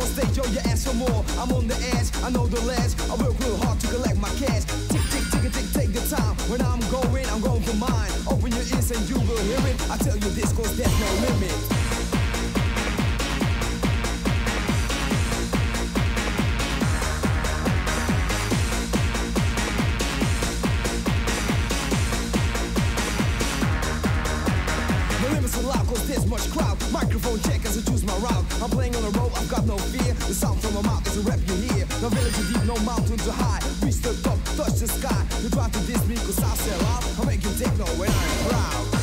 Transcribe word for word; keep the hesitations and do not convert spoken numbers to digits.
stage, yo, you ask for more. I'm on the edge, I know the ledge. I work real hard to collect my cash. Tick, tick, tick, tick, take the time. When I'm going, I'm going for mine. Open your ears and you will hear it. I tell you this, cause there's no limit. Cause there's much crowd. Microphone check as I choose my route. I'm playing on the road, I've got no fear. The sound from my mouth is a rap you hear. No village too deep, no mountain too high. Reach the top, touch the sky. You try to diss me cause I sell out. I make you techno when I'm proud.